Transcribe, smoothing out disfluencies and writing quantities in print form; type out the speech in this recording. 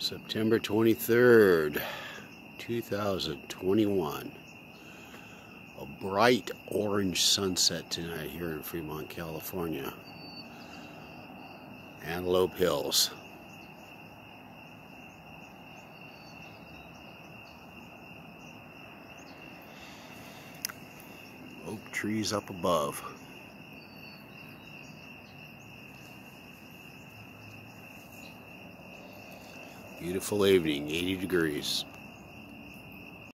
September 23rd, 2021. A bright orange sunset tonight here in Fremont, California. Antelope Hills. Oak trees up above. Beautiful evening, 80 degrees.